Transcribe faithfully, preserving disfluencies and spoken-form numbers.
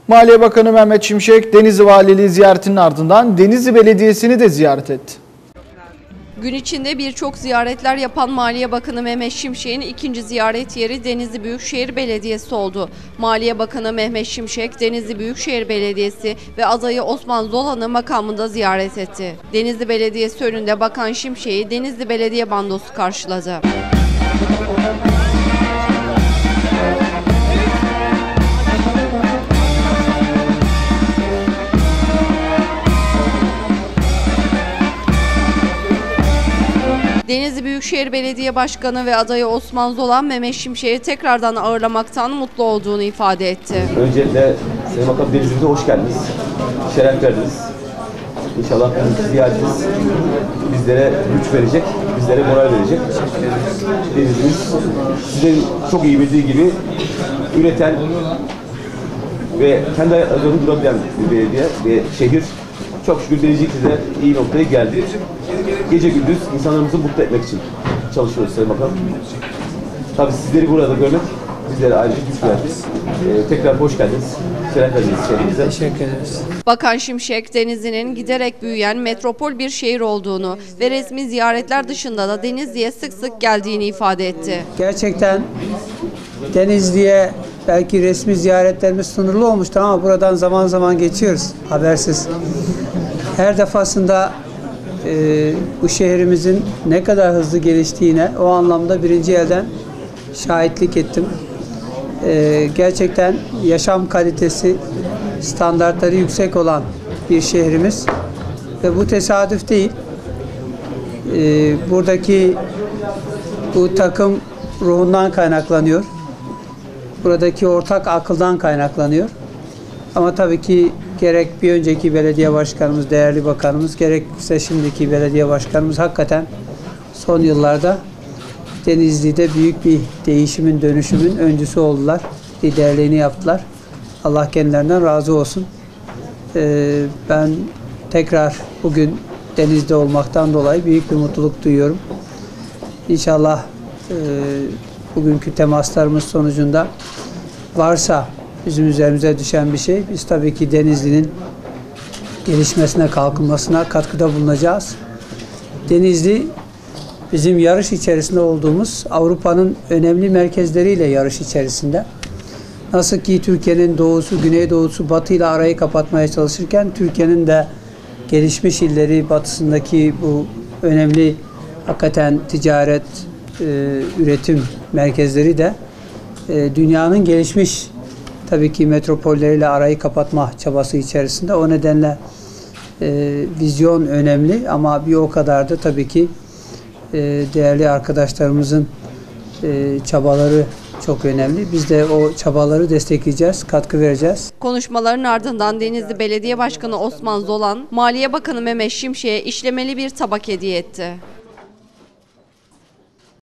Maliye Bakanı Mehmet Şimşek, Denizli Valiliği ziyaretinin ardından Denizli Belediyesi'ni de ziyaret etti. Gün içinde birçok ziyaretler yapan Maliye Bakanı Mehmet Şimşek'in ikinci ziyaret yeri Denizli Büyükşehir Belediyesi oldu. Maliye Bakanı Mehmet Şimşek, Denizli Büyükşehir Belediyesi ve adayı Osman Zolan'ı makamında ziyaret etti. Denizli Belediyesi önünde Bakan Şimşek'i Denizli Belediye Bandosu karşıladı. Denizli Büyükşehir Belediye Başkanı ve adayı Osman Zolan, Mehmet Şimşek'i tekrardan ağırlamaktan mutlu olduğunu ifade etti. Öncelikle Sayın Bakan Denizli'de hoş geldiniz, şeref verdiniz. İnşallah bu ziyaretiniz bizlere güç verecek, bizlere moral verecek. Denizli'miz sizin çok iyi bildiği gibi üreten ve kendi ayaklarında durabilen bir belediye ve şehir. Çok şükür Denizli'de iyi noktaya geldi. Gece gündüz insanlarımızı mutlu etmek için çalışıyoruz Sayın Bakan. Tabii sizleri burada görmek bizlere ayrıca güç verdi. Ee, tekrar hoş geldiniz. Şeref verdiniz şehrimize. Teşekkür ederiz. Bakan Şimşek, Denizli'nin giderek büyüyen metropol bir şehir olduğunu ve resmi ziyaretler dışında da Denizli'ye sık sık geldiğini ifade etti. Gerçekten Denizli'ye belki resmi ziyaretlerimiz sınırlı olmuştur ama buradan zaman zaman geçiyoruz habersiz. Her defasında e, bu şehrimizin ne kadar hızlı geliştiğine o anlamda birinci elden şahitlik ettim. E, gerçekten yaşam kalitesi, standartları yüksek olan bir şehrimiz ve bu tesadüf değil. E, buradaki bu takım ruhundan kaynaklanıyor. Buradaki ortak akıldan kaynaklanıyor. Ama tabii ki gerek bir önceki belediye başkanımız, değerli bakanımız, gerekse şimdiki belediye başkanımız hakikaten son yıllarda Denizli'de büyük bir değişimin, dönüşümün öncüsü oldular. Liderliğini yaptılar. Allah kendilerinden razı olsun. Ee, ben tekrar bugün Denizli'de olmaktan dolayı büyük bir mutluluk duyuyorum. İnşallah e, bugünkü temaslarımız sonucunda varsa bizim üzerimize düşen bir şey, biz tabii ki Denizli'nin gelişmesine, kalkınmasına katkıda bulunacağız. Denizli, bizim yarış içerisinde olduğumuz Avrupa'nın önemli merkezleriyle yarış içerisinde. Nasıl ki Türkiye'nin doğusu, güneydoğusu, batıyla arayı kapatmaya çalışırken, Türkiye'nin de gelişmiş illeri batısındaki bu önemli hakikaten ticaret, e, üretim merkezleri de e, dünyanın gelişmiş tabii ki metropolleriyle arayı kapatma çabası içerisinde. O nedenle e, vizyon önemli ama bir o kadar da tabii ki e, değerli arkadaşlarımızın e, çabaları çok önemli. Biz de o çabaları destekleyeceğiz, katkı vereceğiz. Konuşmaların ardından Denizli Belediye Başkanı Osman Zolan, Maliye Bakanı Mehmet Şimşek'e işlemeli bir tabak hediye etti.